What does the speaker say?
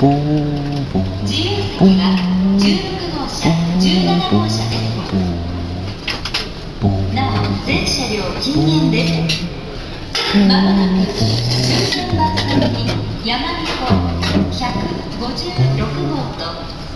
ボーボー自由席は16号車、17号車です。なお、全車両禁煙です。まもなく13番線に山彦156号と